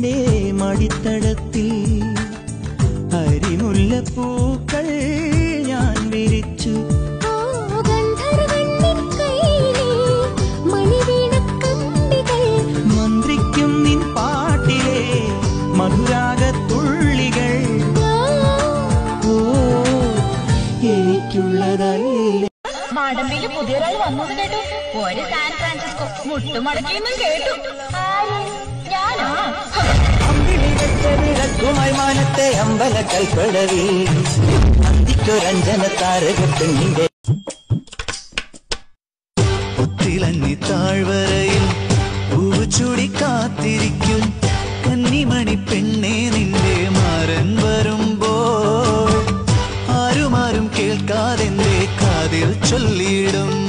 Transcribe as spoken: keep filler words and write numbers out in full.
നിന്റെ മടിത്തടത്തിൽ അരിമുല്ലപ്പൂക്കൾ ഞാൻ വിരിച്ചു. മന്ത്രിക്കും നിൻ പാട്ടിലെ മധുരാഗത്തുള്ളികൾ ഓ എനിക്കുള്ളതല്ലേ. മാടമ്പിയില് പുതിയൊരാൾ വന്നത് കേട്ടു. ഒരു സാൻ ഫ്രാൻസിസ്കോ മുട്ടുമടക്കിയെന്നും കേട്ടു. ഞാനാ വിളക്കുമായി അമ്പല കൽപ്പടവി അന്തിക്കൊരഞ്ജന താരകപ്പെണ്ണിന്റെ ഒത്തിലഞ്ഞി താഴ്വരയിൽ പൂച്ചൂടി കാത്തിരിക്കും കന്നിമണി പെണ്ണെ നിന്റെ മാരൻ വരുമ്പോൾ ആരുമാരും കേൾക്കാതെന്റെ കാതിൽ ചൊല്ലിയിടും